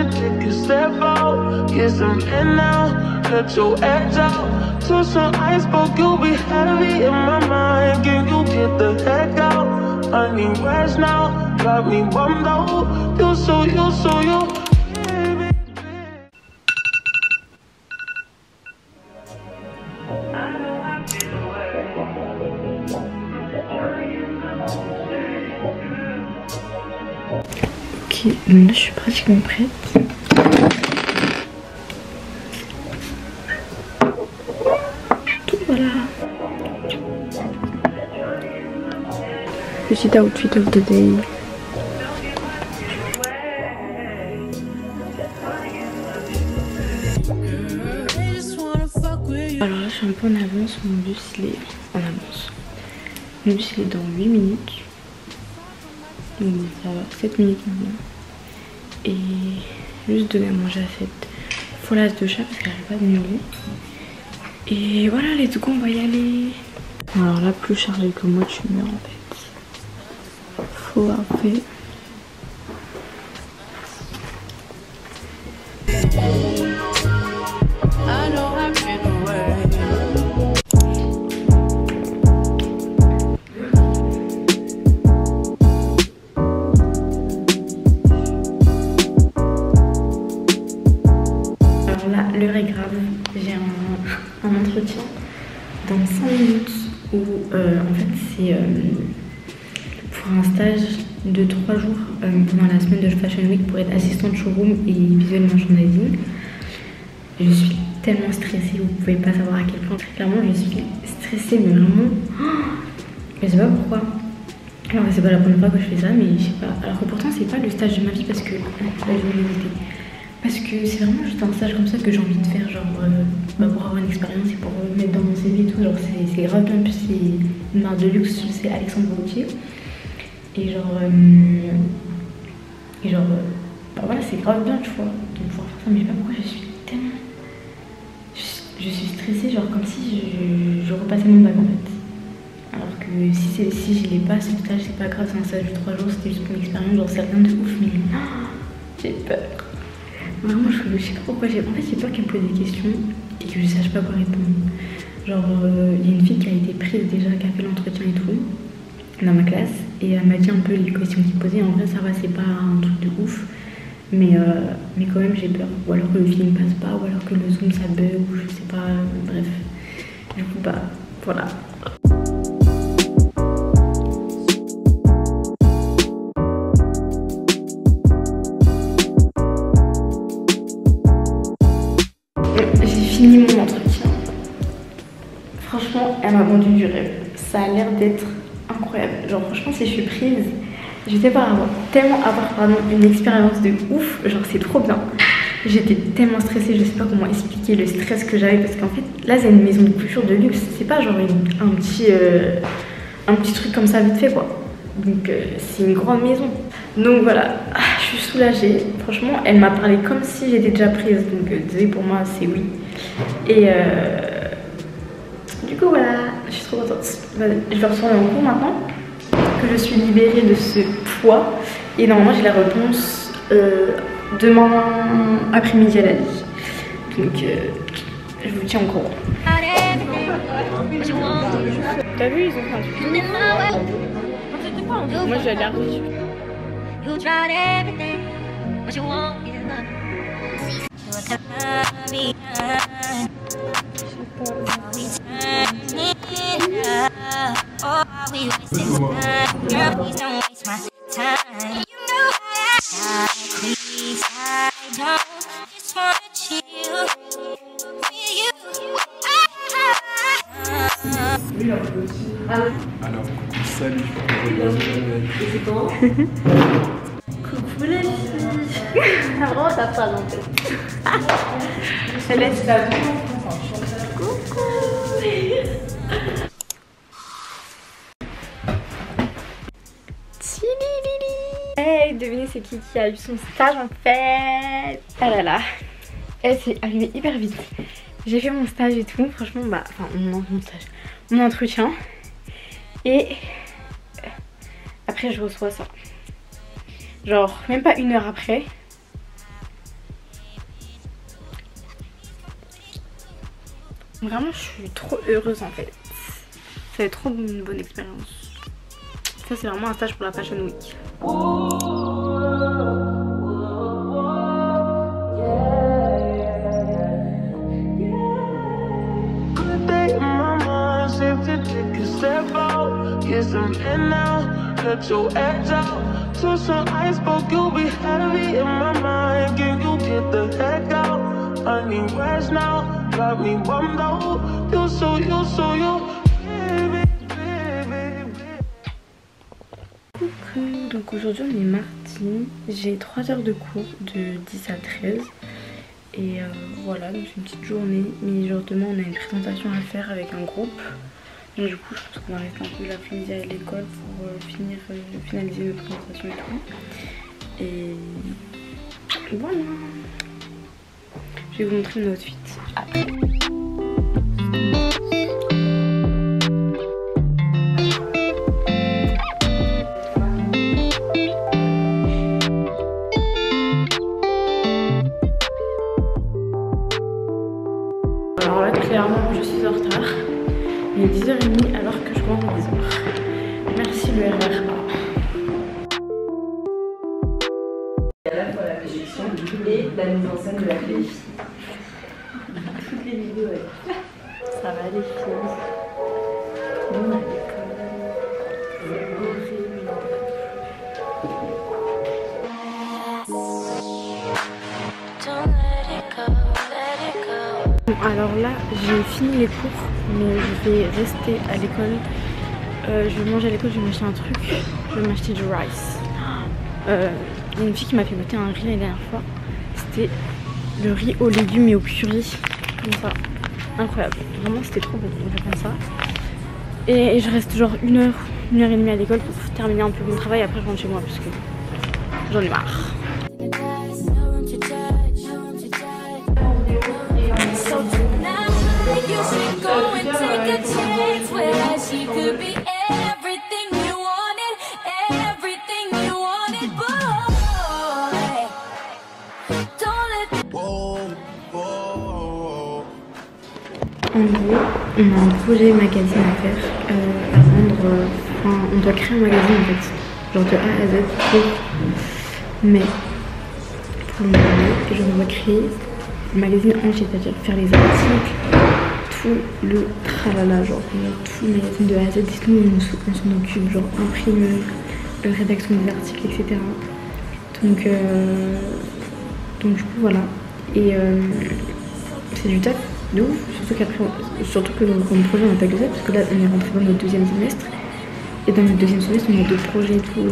should take a step out, get some air now, let your edge out. To some iceberg, you'll be heavy in my mind. Can you get the heck out? I need rest now, got me bummed out. You so you. Ok, donc là je suis pratiquement prête. Tout voilà. Petit outfit of the day. Alors là je suis un peu en avance, mon bus il est en avance. Mon bus il est dans 8 minutes. Donc ça va, 7 minutes maintenant. Et juste donner à manger à cette folasse de chat parce qu'elle n'arrive pas de miauler. Et voilà, les tout on va y aller. Alors là, plus chargé que moi, tu meurs en fait. Faut après. L'heure est grave, j'ai un entretien dans 5 minutes où en fait c'est pour un stage de 3 jours pendant la semaine de Fashion Week pour être assistante showroom et visual merchandising. Je suis tellement stressée, vous pouvez pas savoir à quel point. Clairement je suis stressée mais vraiment, je sais pas pourquoi. Alors c'est pas la première fois que je fais ça mais je sais pas. Alors que pourtant c'est pas le stage de ma vie parce que la journée. Parce que c'est vraiment juste un stage comme ça que j'ai envie de faire, genre pour avoir une expérience et pour mettre dans mon CV et tout. Genre c'est grave bien, en plus c'est une marque de luxe, c'est Alexandre Gauthier. Et genre, voilà, c'est grave bien, tu vois, de pouvoir faire ça. Mais je sais pas pourquoi je suis tellement... Je suis stressée, genre comme si je repassais mon bac en fait. Alors que si je l'ai pas, ce stage c'est pas grave, c'est un stage de 3 jours, c'était juste pour une expérience, genre c'est rien de ouf, mais j'ai peur. Vraiment, je sais pas pourquoi j'ai peur qu'elle me pose des questions et que je sache pas quoi répondre. Genre, il y a une fille qui a été prise déjà, qui a fait l'entretien et tout, dans ma classe, et elle m'a dit un peu les questions qu'il posait. En vrai, ça va, c'est pas un truc de ouf, mais quand même, j'ai peur. Ou alors que le film passe pas, ou alors que le zoom ça bug, ou je sais pas, bref. Du coup, bah, voilà. J'ai fini mon entretien. Franchement, elle m'a vendu du rêve. Ça a l'air d'être incroyable. Genre franchement, si je suis prise, je vais tellement avoir une expérience de ouf. Genre c'est trop bien. J'étais tellement stressée, je sais pas comment expliquer le stress que j'avais parce qu'en fait, là c'est une maison de couture de luxe. C'est pas genre un petit truc comme ça vite fait quoi. Donc c'est une grande maison. Donc voilà, je suis soulagée. Franchement, elle m'a parlé comme si j'étais déjà prise. Donc désolé pour moi, c'est oui. Et du coup voilà, je suis trop contente. Je vais retourner en cours maintenant que je suis libérée de ce poids. Et normalement j'ai la réponse demain après-midi à la nuit. Donc je vous tiens au courant. T'as vu, ils ont fait un truc. Moi j'ai l'air dessus. You tried everything, but you want me to love you. Girl, please don't waste my time. You know please, I don't just wanna chill with you. Alors, salut. C'est comment? Coucou les filles. Vraiment t'as pas non plus. Elle laisse la vie. Coucou. Hey, devinez c'est qui a eu son stage en fait. Ah là là. Elle s'est arrivée hyper vite. J'ai fait mon stage et tout, franchement bah, enfin mon entretien. Et après je reçois ça. Genre même pas 1 heure après. Vraiment, je suis trop heureuse en fait. Ça va être trop une bonne expérience. Ça, c'est vraiment un stage pour la Fashion Week. Let your edge out to some iceberg. You'll be heavy in my mind. Can you get the heck out? I need rest now. Got me bummed out. You so you. Coucou, donc aujourd'hui on est mardi. J'ai 3 heures de cours de 10 à 13. Et voilà, donc c'est une petite journée. Mais genre demain on a une présentation à faire avec un groupe. Donc du coup je pense qu'on va rester un peu l'après-midi à l'école pour finaliser nos présentations et tout. Et voilà. Je vais vous montrer mon outfit après. Alors là clairement je suis en retard. Il est 10h30 alors que je commence à 10h. Merci le RER. À la fois la projection et la mise en scène de la clé. Toutes les vidéos, ouais. Ça va les filles. On a l'école. Bon, alors là, j'ai fini les cours, mais je vais rester à l'école. Je vais manger à l'école, je vais m'acheter un truc. Je vais m'acheter du rice. Il y a une fille qui m'a fait goûter un riz la dernière fois. C'était le riz aux légumes et au curry. Comme ça. Incroyable. Vraiment, c'était trop bon. On va faire comme ça. Et je reste genre 1 heure, 1 heure et demie à l'école pour terminer un peu mon travail. Après, je rentre chez moi parce que j'en ai marre. En gros, on a un projet magazine à faire, à rendre, enfin, on doit créer un magazine en fait, genre de A à Z pour mai, pour le mois de mai, et genre on va créer un magazine entier, c'est-à-dire faire les articles, tout le tralala, genre tout le magazine de A à Z, et nous on s'en occupe, genre imprimer, rédaction des articles, etc. Donc du coup voilà, et c'est du taf. De ouf, surtout que dans le projet on n'a pas que ça, parce que là on est rentré dans notre 2e semestre et dans notre 2e semestre on a 2 projets et tout.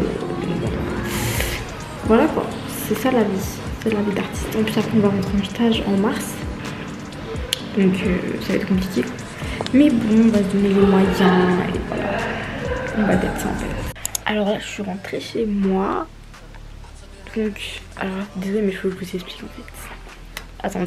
Voilà quoi, c'est ça la vie, c'est la vie d'artiste. En plus après on va rentrer en stage en mars, donc ça va être compliqué, mais bon on va se donner les moyens et voilà, on va être ça en fait. Alors là je suis rentrée chez moi, donc alors désolé mais il faut que je vous explique en fait. Attendez.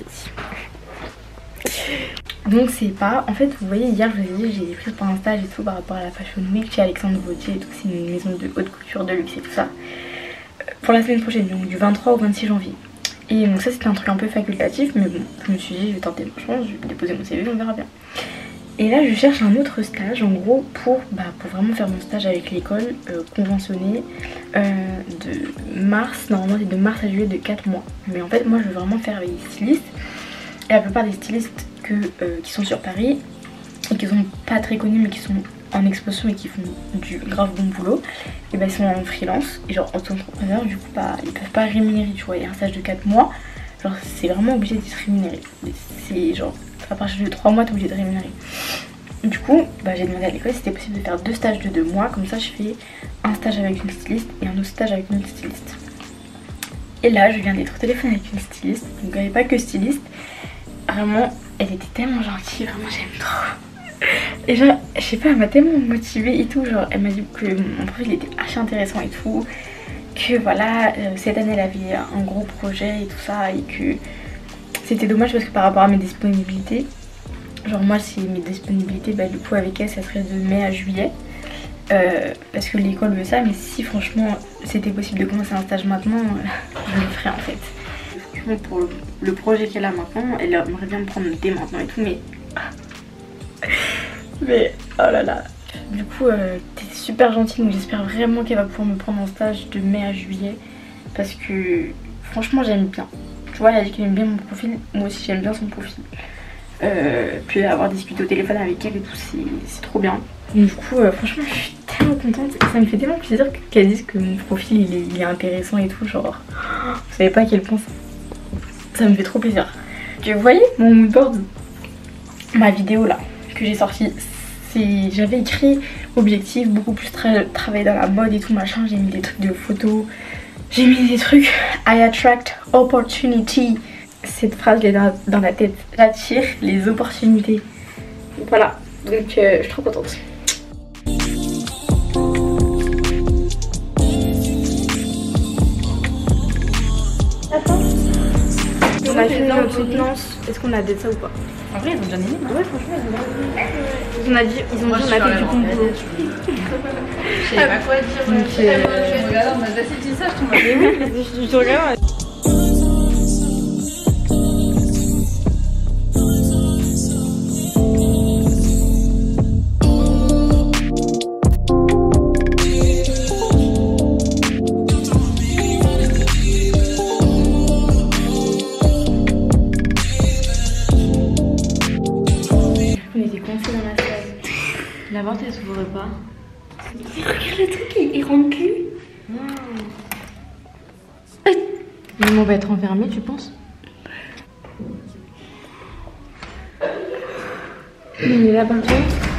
Donc c'est pas, en fait vous voyez hier je vous ai dit j'ai pris pour un stage et tout par rapport à la Fashion Week chez Alexandre Vauthier et tout, c'est une maison de haute couture de luxe et tout ça, pour la semaine prochaine, donc du 23 au 26 janvier. Et donc ça c'était un truc un peu facultatif, mais bon je me suis dit je vais tenter ma chance, je vais déposer mon CV, on verra bien. Et là je cherche un autre stage en gros pour vraiment faire mon stage avec l'école conventionné de mars, normalement c'est de mars à juillet de 4 mois. Mais en fait moi je veux vraiment faire avec des stylistes. Et la plupart des stylistes qui sont sur Paris et qui sont pas très connus mais qui sont en exposition et qui font du grave bon boulot, et ils sont en freelance et genre auto-entrepreneurs, du coup ils peuvent pas rémunérer, tu vois. Il y a un stage de 4 mois, genre c'est vraiment obligé d'être rémunéré. C'est genre à partir de 3 mois t'es obligé de rémunérer. Du coup j'ai demandé à l'école si c'était possible de faire 2 stages de 2 mois, comme ça je fais un stage avec une styliste et un autre stage avec une autre styliste. Et là je viens d'être au téléphone avec une styliste, donc il n'y avait pas que styliste. Vraiment, elle était tellement gentille, vraiment j'aime trop. Et genre, je sais pas, elle m'a tellement motivée et tout, genre elle m'a dit que mon profil était archi intéressant et tout, que voilà, cette année elle avait un gros projet et tout ça, et que c'était dommage parce que par rapport à mes disponibilités, genre moi si mes disponibilités, du coup avec elle ça serait de mai à juillet, parce que l'école veut ça, mais si franchement c'était possible de commencer un stage maintenant, je le ferais en fait. Pour le projet qu'elle a maintenant, elle aimerait bien me prendre dès maintenant et tout, mais Mais oh là là. Du coup, t'es super gentille, donc j'espère vraiment qu'elle va pouvoir me prendre en stage de mai à juillet. Parce que franchement, j'aime bien. Tu vois, elle a dit qu'elle aime bien mon profil, moi aussi j'aime bien son profil. Puis avoir discuté au téléphone avec elle et tout, c'est trop bien. Donc, du coup, franchement, je suis tellement contente. Et ça me fait tellement plaisir qu'elle dise que mon profil il est intéressant et tout. Genre, vous savez pas à quel point ça me fait trop plaisir. Que vous voyez mon moodboard, ma vidéo là que j'ai sortie, j'avais écrit objectif beaucoup plus travailler dans la mode et tout machin. J'ai mis des trucs de photos, j'ai mis des trucs I attract opportunity. Cette phrase elle est dans la tête, j'attire les opportunités. Voilà, donc je suis trop contente. Attends, on a fini notre soutenance. Est-ce qu'on a dit ça ou pas? En vrai, ils ont bien aimé. Ouais, franchement, ils ont dit on a fait du bon boulot. Je savais pas quoi dire. Je regarde, on a assez dit ça, je te demande. Je regarde. La porte elle s'ouvre pas. Regarde le truc, il rentre plus. Mais on va être enfermé, tu penses? Il est là par contre.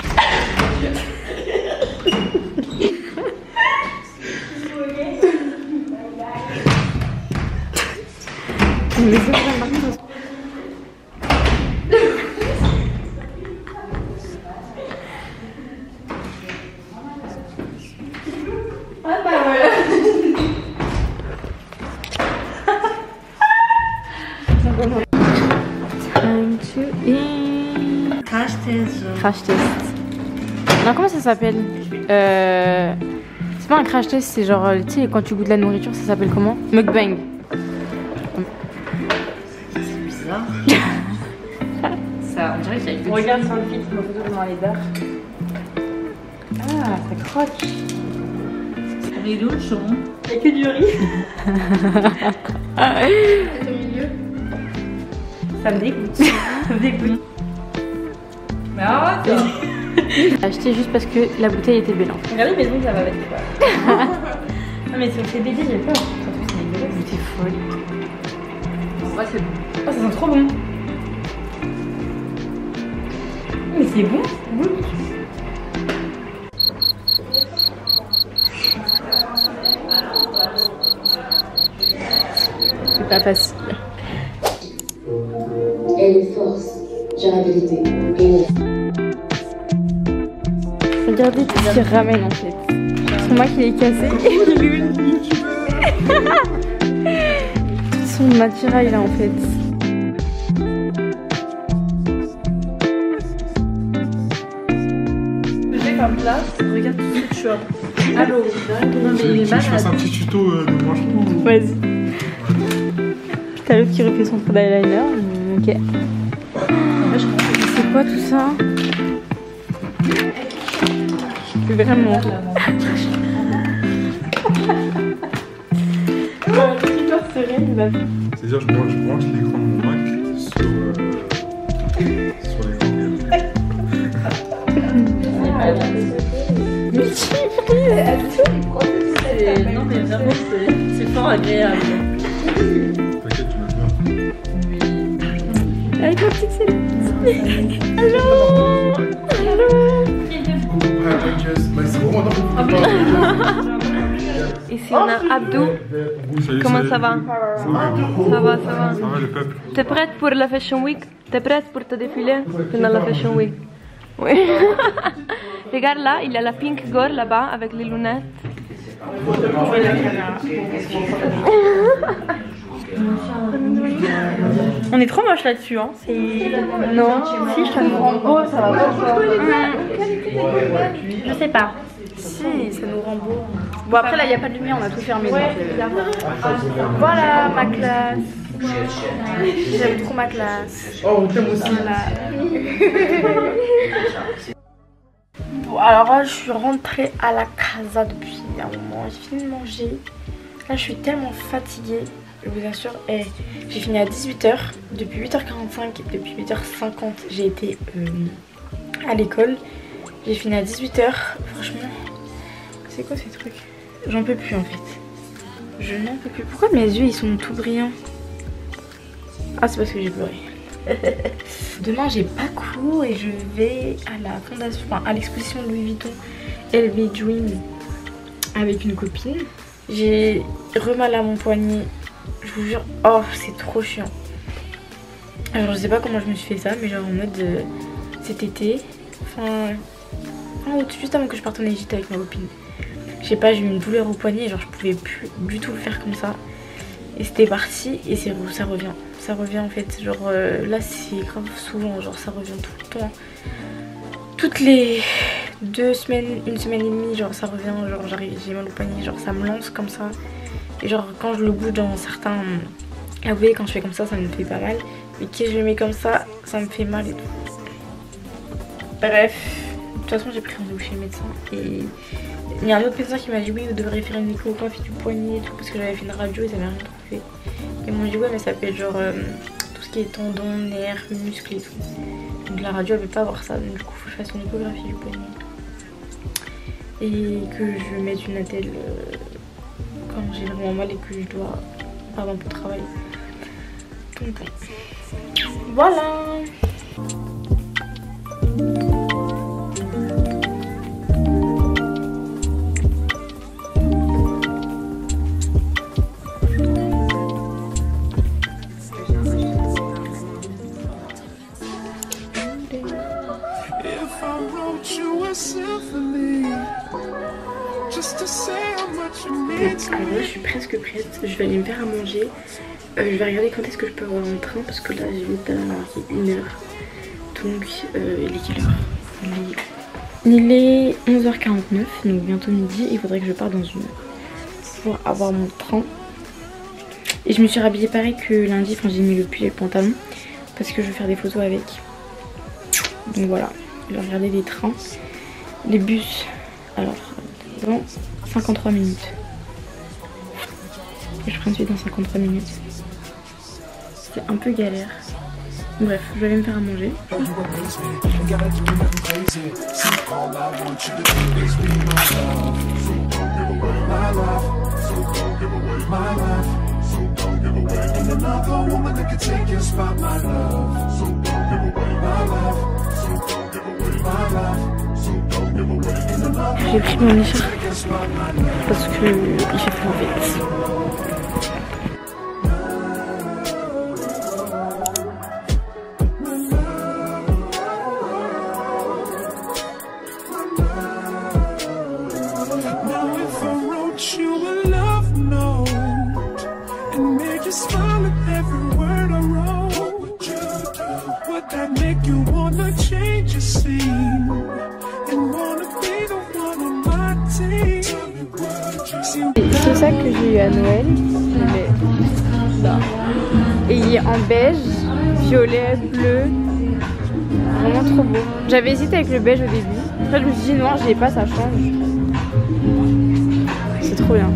Mais c'est pas par contre. Time to eat. Crash test. Crash test. Non, comment ça s'appelle? C'est pas un crash test, c'est genre, tu sais, quand tu goûtes la nourriture, ça s'appelle comment? Mukbang. C'est bizarre. Ça, on dirait qu'il y a que Regarde sur le filtre, ma photo devant les dards. Ah, ça croque. Et d'où le son? Il n'y a que du riz. Au milieu. Ça me dégoûte. Ça me dégoûte. Mais arrête. J'ai acheté juste parce que la bouteille était belle. Regardez, mais donc ça va avec quoi. Non mais c'est bébé, j'ai peur. Surtout c'est dégueulasse. Mais t'es folle. En vrai, c'est bon. Oh, ça sent trop bon. Mais c'est bon. Oui. C'est pas facile. Elle est force, durabilité, énergie. Regardez tout ce qu'il ramène en fait. C'est moi qui l'ai cassé. Tout son attirail là en fait. J'ai comme place, regarde tout ce que tu as. Allô. Non mais il est Je fasse malade. un petit tuto de branchement. Vas-y. T'as l'autre qui refait son trou d'eyeliner. Ok. C'est quoi tout ça? Vraiment. C'est-à-dire, je branche l'écran de mon Mac sur l'écran de Non mais vraiment, c'est fort agréable. T'inquiète, tu m'as peur. Avec ma petite cellule. Allô. C'est vraiment non. Ici on a Abdou. Comment ça va? Ça va, ça va. Ça va le peuple. T'es prête pour la Fashion Week? T'es prête pour te défiler pendant la Fashion Week? Oui. Regarde là, il y a la Pink Girl là-bas avec les lunettes. On est trop moche là-dessus, hein. Non. Si, je te nous rend beau, ça va pas. Je sais pas. Si, ça nous rend beau. Bon, après là, il n'y a pas de lumière, on a tout fermé. Donc, voilà ma classe. J'aime trop ma classe. Oh, on t'aime aussi. Voilà. Bon, alors là, je suis rentrée à la casa depuis un moment. J'ai fini de manger. Là, je suis tellement fatiguée. Je vous assure. Et j'ai fini à 18h. Depuis 8h45, depuis 8h50, j'ai été à l'école. J'ai fini à 18h. Franchement, c'est quoi ces trucs? J'en peux plus en fait. Je n'en peux plus. Pourquoi mes yeux ils sont tout brillants? Ah, c'est parce que j'ai pleuré. Demain j'ai pas cours et je vais à la fondation, enfin à l'exposition Louis Vuitton LV Dream avec une copine. J'ai remal à mon poignet, je vous jure. Oh, c'est trop chiant. Alors je sais pas comment je me suis fait ça, mais genre en mode cet été, enfin juste avant que je parte en Égypte avec ma copine. Je sais pas, j'ai eu une douleur au poignet, genre je pouvais plus du tout le faire comme ça. Et c'était parti et ça revient. Ça revient en fait, genre là c'est grave souvent, genre ça revient tout le temps. Toutes les 2 semaines, 1 semaine et demie, genre ça revient, genre j'ai mal au poignet, genre ça me lance comme ça. Et genre quand je le bouge dans certains... Ah vous voyez, quand je fais comme ça, ça me fait pas mal. Mais quand je le mets comme ça me fait mal et tout. Bref, de toute façon j'ai pris rendez-vous chez le médecin. Et il y a un autre médecin qui m'a dit oui, vous devriez faire une échographie du poignet et tout. Parce que j'avais fait une radio et ça m'a rien trouvé. Ils m'ont dit ouais, mais ça peut être genre tout ce qui est tendons, nerfs, muscles et tout. Donc la radio elle veut pas avoir ça, donc du coup faut que je fasse une échographie du poignet. Et que je mette une attelle quand j'ai vraiment mal et que je dois pardon pour travailler. Donc voilà. En vrai, je suis presque prête. Je vais aller me faire à manger. Je vais regarder quand est-ce que je peux avoir un train parce que là j'ai mis à 1 heure. Donc il est quelle heure? Il est 11h49, donc bientôt midi. Il faudrait que je parte dans 1 heure pour avoir mon train. Et je me suis rhabillée pareil que lundi. Enfin, j'ai mis le pull et le pantalon parce que je vais faire des photos avec. Donc voilà, je vais regarder les trains, les bus. Alors dans 53 minutes. Je prends ensuite dans 53 minutes. C'est un peu galère. Bref, je vais aller me faire à manger. J'ai pris mon écharpe parce que il fait trop vite. C'est ça que j'ai eu à Noël. Et il est en beige, violet, bleu. Vraiment trop beau. J'avais hésité avec le beige au début. Après je me suis dit noir, j'ai pas, ça change. C'est trop bien.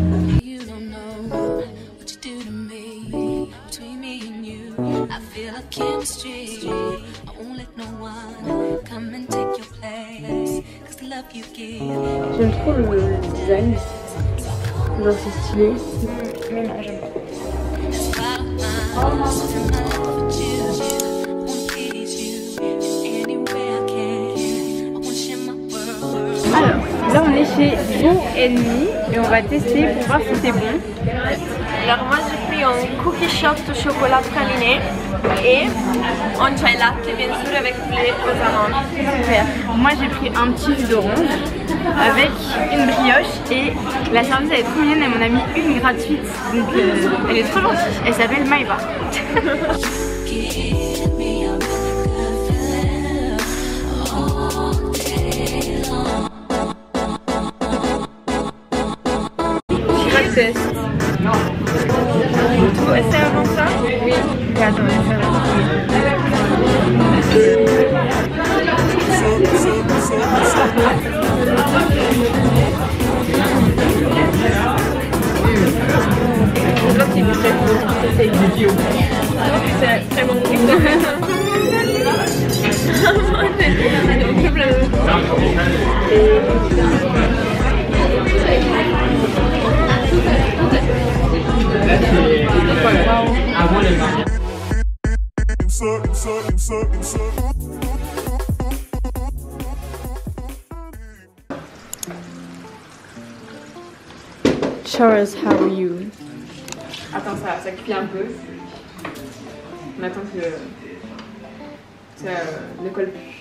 J'aime trop le design. Genre c'est stylé. Mais non, j'aime pas. Alors, là on est chez Bon Ennemi et on va tester pour voir si c'est bon. Alors moi j'ai pris un cookie shot au chocolat praliné et un chai latte bien sûr avec tous les aux amandes. Super. Moi j'ai pris un petit jus d'orange avec une brioche et la service elle est trop mignonne, elle m'en a mis une gratuite. Donc elle est trop gentille. Elle s'appelle Maïva. C'est avant ça? Oui. attends, on va faire c'est très bon. Charles, how are you? Attends, ça cuit un peu. On attend que ça ne colle plus.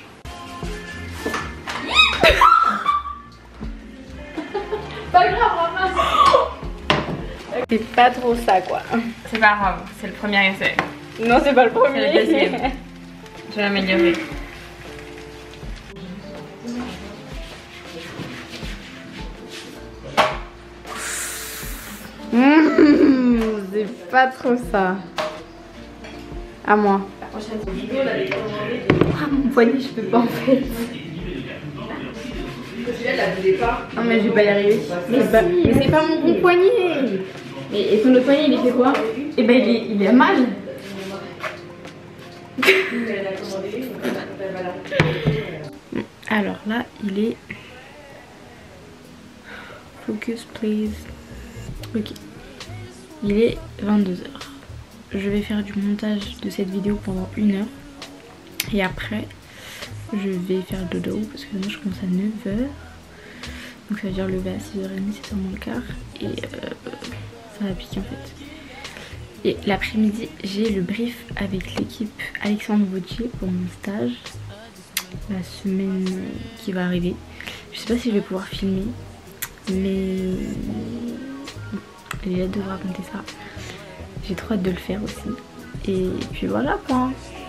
Pas grave, ramasse. C'est pas trop ça quoi. C'est pas grave, c'est le premier essai. Non, c'est pas le C'est premier. le deuxième. Je vais l'améliorer. C'est pas trop ça. À moi. Ah, mon poignet, je peux pas en fait. Non, mais je vais pas y arriver. Mais c'est pas mon bon poignet. Et ton autre poignet, il fait quoi? Et ben, il est mal. Alors là, il est. Focus, please. Ok. Il est 22h. Je vais faire du montage de cette vidéo pendant 1 heure. Et après, je vais faire dodo parce que moi je commence à 9h. Donc ça veut dire lever à 6h30, c'est sûrement le quart. Et ça va piquer en fait. Et l'après-midi, j'ai le brief avec l'équipe Alexandre Vautier pour mon stage. La semaine qui va arriver. Je sais pas si je vais pouvoir filmer. Mais j'ai hâte de vous raconter ça. J'ai trop hâte de le faire aussi. Et puis voilà quoi.